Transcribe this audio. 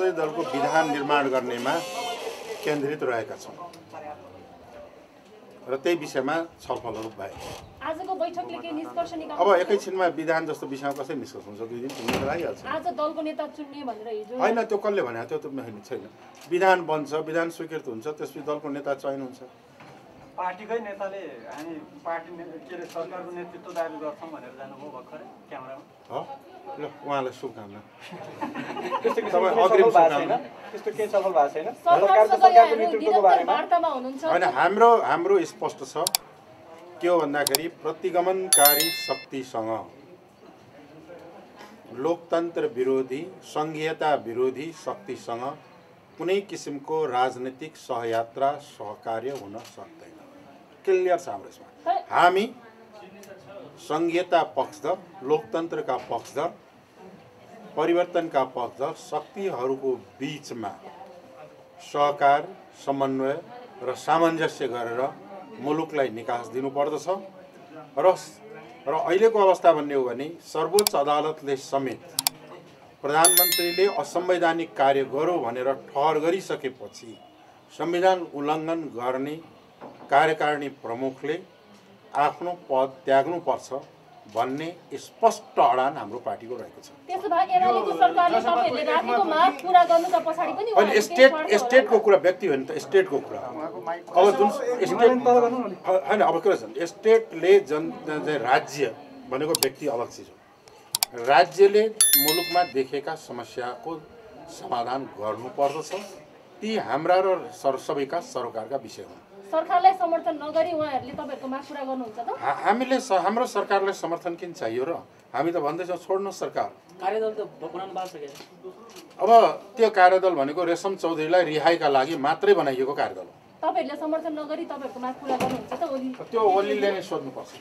संसदीय दलको विधान निर्माण गर्नेमा केन्द्रित रहेका छौँ र त्यही विषयमा छलफलहरू भए। आजको बैठकले के निष्कर्ष निकाल्नु? अब एकैछिनमा विधान जस्तो विषयमा कसरी निष्कर्ष हुन्छ? 2 दिन 3 दिन लागिहाल्छ। आज दलको नेता चुन्ने भनेर हिजो होइन, त्यो कसले भने? त्यो त छैन। विधान बन्छ, विधान स्वीकृत हुन्छ, त्यसपछि दलको नेता चयन हुन्छ। पार्टीकै नेताले हामी पार्टी के अरे सरकारको नेतृत्व दाबी गर्छौँ भनेर जानुभयो भर्खरै क्यामेरामा। हो, ल उहाँलाई शुभकामना। त्यस्तो अग्रिम छैन, त्यस्तो केही छलफल भएको छैन सरकारको नेतृत्वको बारेमा वार्तामा हुनुहुन्छ? होइन, हाम्रो स्पष्ट छ के हो भन्दाखेरि प्रतिगमनकारी शक्तिसँग लोकतन्त्र विरोधी संघीयता विरोधी शक्तिसँग कुनै किसिमको राजनीतिक सहयात्रा सहकार्य हुन सक्दैन। क्लियर छ हाम्रो यसमा। हामी संघीयता पक्षधर, लोकतन्त्रका पक्षधर, परिवर्तनका पक्षधर शक्तिहरूको बीचमा सहकार, समन्वय र सामञ्जस्य गरेर मुलुकलाई निकास दिनुपर्दछ र अहिलेको अवस्था भन्ने हो भने सर्वोच्च अदालतले समेत प्रधानमन्त्रीले असंवैधानिक कार्य गर्यो भनेर ठहर गरिसकेपछि संविधान उल्लङ्घन गर्ने कार्यकारिणी प्रमुखले आफ्नो पद त्याग्नुपर्छ भन्ने स्पष्ट अडान हाम्रो पार्टीको रहेको छ। त्यसो भए एमालेको सरकारले तपाईहरुले राखेको माग पूरा गर्नुका पछाडी पनि अनि स्टेटको कुरा व्यक्ति होइन त, स्टेटको कुरा। अब जुन स्टेट हैन, अब के भन्छ स्टेटले राज्य भनेको व्यक्ति अलग चिज हो। राज्यले मुलुकमा देखेका समस्याको समाधान गर्नुपर्दछ। ती हाम्रा र सबैका सरकारका विषय हुन्। सरकारलाई समर्थन नगरी उहाँहरूले तपाईहरुको माग पूरा गर्नुहुन्छ त? हामीले हाम्रो सरकारलाई समर्थन किन चाहियो र? हामी त भन्दैछौँ छोड्नु सरकार। कार्यदल त बनाउनु भएको छ। अब त्यो कार्यदल भनेको रेशम चौधरीलाई रिहाइका लागि मात्रै बनाइएको कार्यदल हो। तपाईहरुले समर्थन नगरी तपाईहरुको माग पूरा गर्नुहुन्छ त? ओली त्यो ओलीले नै सोध्नुपर्छ।